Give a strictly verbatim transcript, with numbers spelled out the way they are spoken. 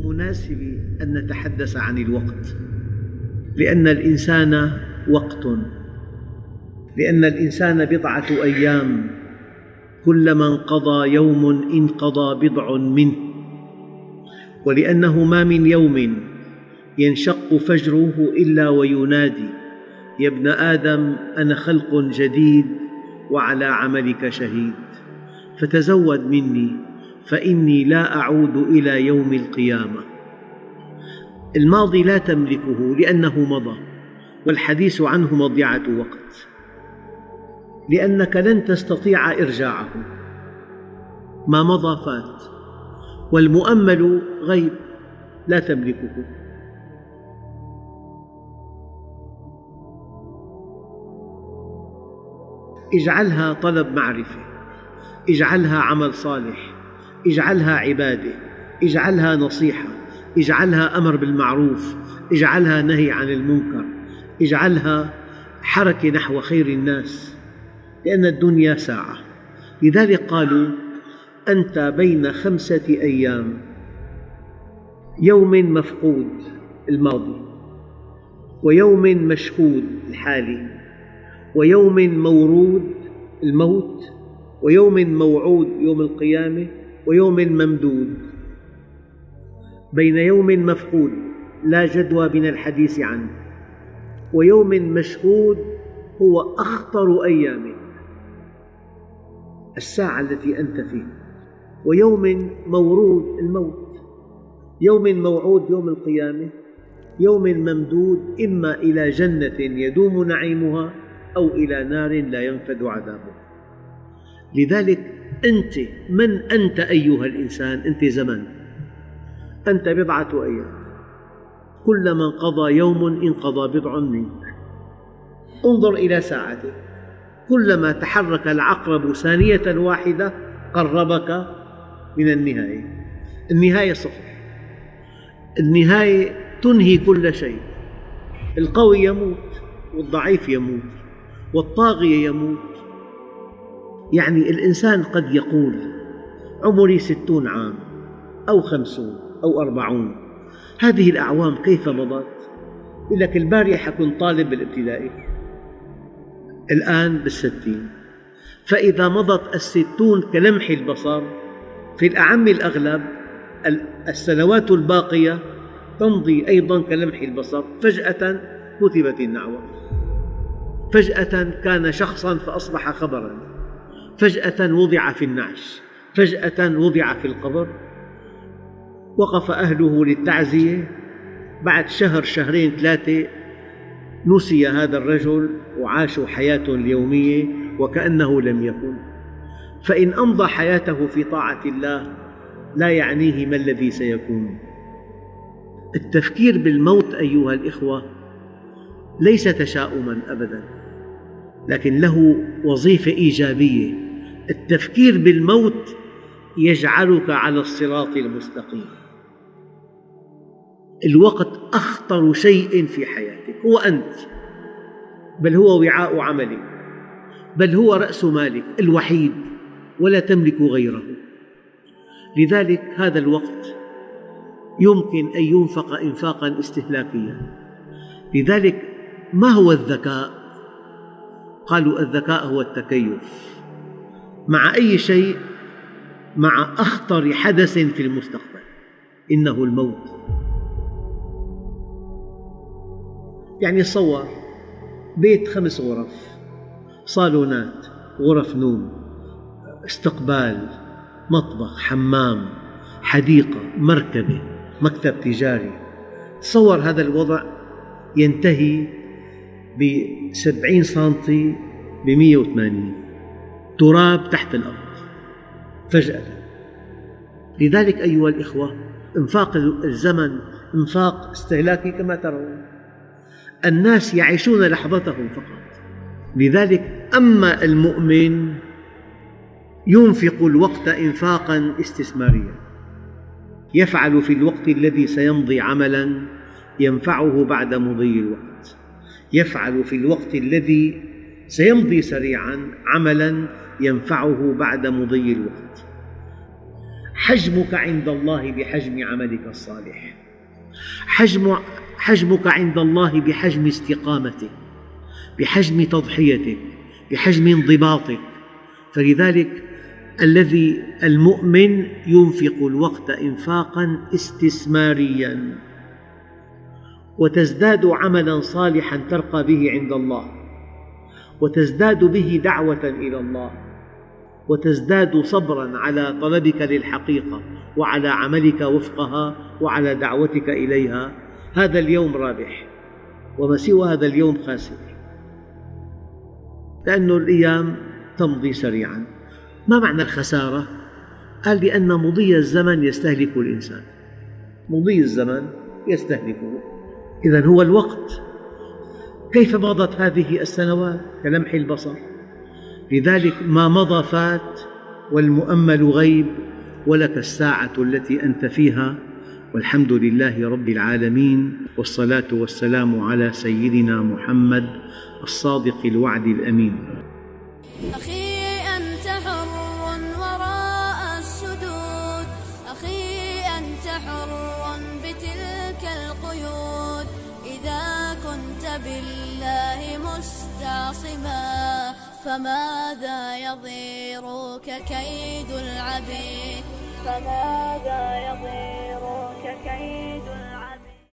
المناسب أن نتحدث عن الوقت، لأن الإنسان وقت، لأن الإنسان بضعة أيام، كلما انقضى يوم انقضى بضع منه، ولأنه ما من يوم ينشق فجره إلا وينادي: يا ابن آدم أنا خلق جديد وعلى عملك شهيد، فتزود مني فإني لا أعود إلى يوم القيامة. الماضي لا تملكه لأنه مضى، والحديث عنه مضيعة وقت، لأنك لن تستطيع إرجاعه، ما مضى فات، والمؤمل غيب لا تملكه. اجعلها طلب معرفة، اجعلها عمل صالح، اجعلها عبادة، اجعلها نصيحة، اجعلها أمر بالمعروف، اجعلها نهي عن المنكر، اجعلها حركة نحو خير الناس، لأن الدنيا ساعة. لذلك قالوا: أنت بين خمسة أيام، يوم مفقود الماضي، ويوم مشهود الحالي، ويوم مورود الموت، ويوم موعود يوم القيامة، ويوم ممدود. بين يوم مفقود لا جدوى من الحديث عنه، ويوم مشهود هو أخطر أيامك، الساعة التي أنت فيها، ويوم مورود الموت، يوم موعود يوم القيامة، يوم ممدود إما إلى جنة يدوم نعيمها أو إلى نار لا ينفد عذابها. لذلك أنت من أنت أيها الإنسان؟ أنت زمن، أنت بضعة أيام، كلما انقضى يوم انقضى بضع منك. انظر إلى ساعتك، كلما تحرك العقرب ثانية واحدة قربك من النهاية. النهاية صفر، النهاية تنهي كل شيء. القوي يموت، والضعيف يموت، والطاغية يموت. يعني الإنسان قد يقول: عمري ستون عام أو خمسون أو أربعون، هذه الأعوام كيف مضت؟ يقول لك: البارحة كنت طالب بالابتدائي، الآن بالستين. فإذا مضت الستون كلمح البصر، في الأعم الأغلب السنوات الباقية تمضي أيضا كلمح البصر. فجأة كتبت النعوة، فجأة كان شخصا فأصبح خبرا، فجأة وضع في النعش، فجأة وضع في القبر، وقف أهله للتعزية، بعد شهر شهرين ثلاثة نسي هذا الرجل وعاشوا حياته اليومية وكأنه لم يكن. فإن أمضى حياته في طاعة الله لا يعنيه ما الذي سيكون. التفكير بالموت أيها الإخوة ليس تشاؤما أبدا، لكن له وظيفة إيجابية. التفكير بالموت يجعلك على الصراط المستقيم. الوقت أخطر شيء في حياتك، هو أنت، بل هو وعاء عملك، بل هو رأس مالك الوحيد، ولا تملك غيره. لذلك هذا الوقت يمكن أن ينفق إنفاقا استهلاكيا. لذلك ما هو الذكاء؟ قالوا: الذكاء هو التكيف مع أي شيء، مع أخطر حدث في المستقبل، إنه الموت. يعني صور بيت خمس غرف، صالونات، غرف نوم، استقبال، مطبخ، حمام، حديقة، مركبة، مكتب تجاري. تصور هذا الوضع ينتهي بسبعين سنتي بمئة وثمانين، تراب تحت الأرض فجأة. لذلك أيها الإخوة، إنفاق الزمن إنفاق استهلاكي كما ترون. الناس يعيشون لحظتهم فقط. لذلك أما المؤمن ينفق الوقت إنفاقا استثماريا، يفعل في الوقت الذي سيمضي عملا ينفعه بعد مضي الوقت، يفعل في الوقت الذي سيمضي سريعا عملا ينفعه بعد مضي الوقت. حجمك عند الله بحجم عملك الصالح، حجم حجمك عند الله بحجم استقامتك، بحجم تضحيتك، بحجم انضباطك. فلذلك الذي المؤمن ينفق الوقت إنفاقاً استثمارياً، وتزداد عملاً صالحاً ترقى به عند الله، وتزداد به دعوة إلى الله، وتزداد صبراً على طلبك للحقيقة وعلى عملك وفقها وعلى دعوتك إليها. هذا اليوم رابح، وما سوى هذا اليوم خاسر، لأن الأيام تمضي سريعاً. ما معنى الخسارة؟ قال لأن مضي الزمن يستهلك الإنسان، مضي الزمن يستهلكه. إذن هو الوقت. كيف مضت هذه السنوات؟ كلمح البصر. لذلك ما مضى فات، والمؤمل غيب، ولك الساعة التي أنت فيها. والحمد لله رب العالمين، والصلاة والسلام على سيدنا محمد الصادق الوعد الأمين. أخي أنت حر وراء السدود، أخي أنت حر بتلك القيود. إذا كنت بالله مستعصما فماذا يضيرك كيد العبيد، فماذا يضيرك كيد العبيد.